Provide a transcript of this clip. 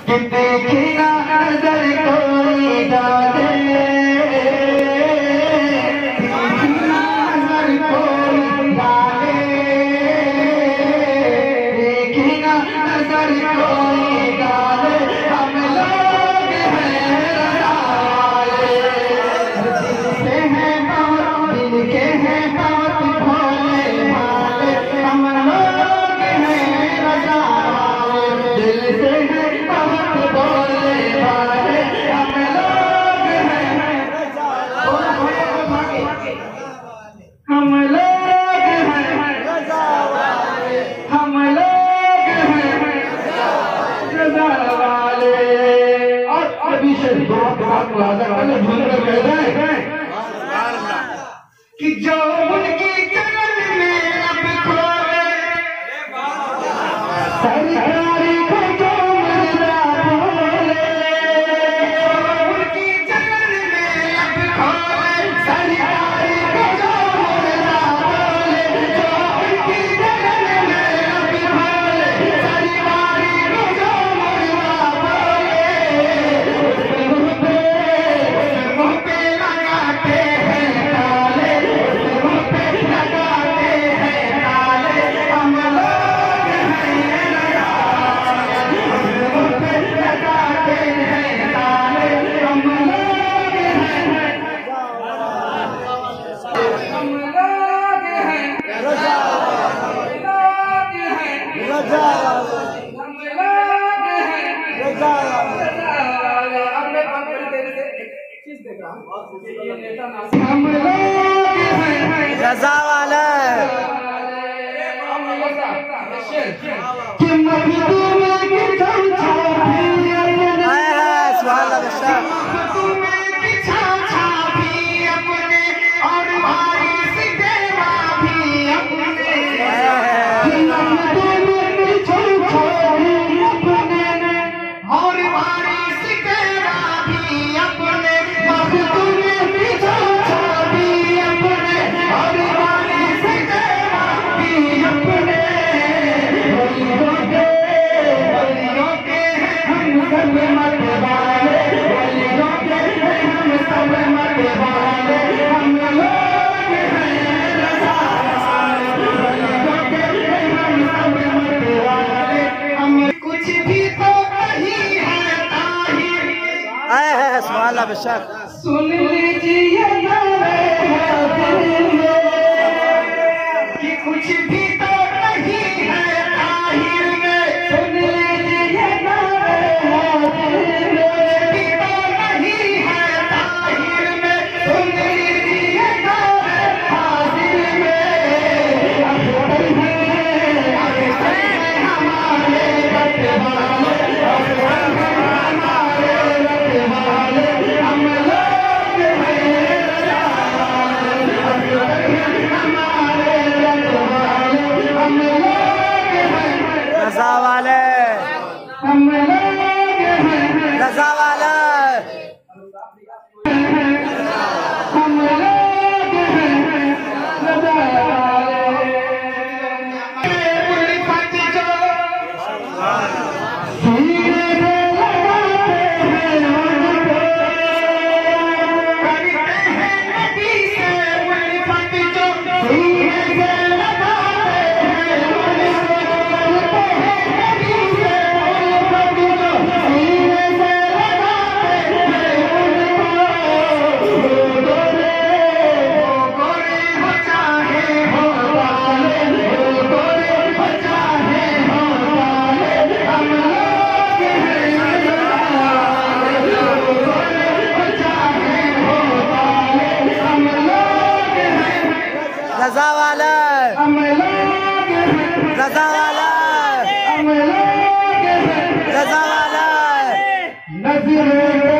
कि देखी ना नजर कोई डाले, देखी ना नजर कोई डाले, देखी ना नजर कोई डाले, हम लोग हैं रजाले, दिल से हैं बहुत, दिल के हैं बहुत भोले भाले, हम लोग हैं रजाले, दिल से हैं बहुत भोले भाले, हम लोग हैं रजाले, हम लोग हैं रजाले, हम लोग हैं रजाले। और अभी से बहुत वादा वाले भूल कर कह रहे हैं कि जो उनकी जगत में अब खोले, सरकारी को जो मर्दा बोले, उनकी जगत में अब खोले, सरकारी को जो मर्दा बोले, जो उनकी जगत में अब खोले, सरकारी को जो मर्दा बोले, उस मुँह पे लगाते हैं ताले, उस मुँह पे लगाते हैं ताले, हम लोग हैं रजाले, उस मुँह पे लगाते हैं ताले, हम लोग हैं, हम लोग हैं रजाले, हम लोग हैं रजाले। अब मैं एक चीज देख रहा हूँ, ये नेता नासिर, हम लोग हैं रजा वाला कि मखदूम की छाछा भी अपने, सुभान अल्लाह मखदूम की छाछा भी अपने, और भाई सितेरा भी अपने, कि मखदूम की छाछा भी अपने, और भाई सितेरा भी अपने, मखदूम की छाछा भी अपने, और भाई सितेरा भी अपने, वलियों के हम सब मत वाले, वलियों के हम सब मत वाले, हम लोग हैं रजाले, वलियों के हम सब मत वाले, हम कुछ भी तो नहीं है ताहिर, सुभान अल्लाह बेशक सुन लीजिए नारे दिल में, कि कुछ भी तो नहीं है ताहिर में, सुन लीजिए नारे दिल में, भी तो नहीं है ताहिर में, सुन लीजिए नारे हाजिर में, अख्तर हैं हमारे रखवाले, अख्तर हैं हमारे रखवाले, हम लोग हैं रजाले, अख्तर हैं हमारे रखवाले, हम लोग हैं रजा वाले हम लोग हैं रजा वाला हम लोग हैं रजाले। उल्फत जो सीने से लगाते हैं उनको, करते हैं नबी से उल्फत जो सीने से लगाते हैं उनको, करते हैं नबी से उल्फत जो सीने से लगाते हैं उनको, वो गोरे हो चाहे हो काले, वो गोरे हो चाहे हो काले, हम लोग हैं रजाले, वो गोरे हो चाहे हो काले, हम लोग हैं, रजा वाला हम लोग हैं, रजा वाला हम लोग हैं रजा वाला नजर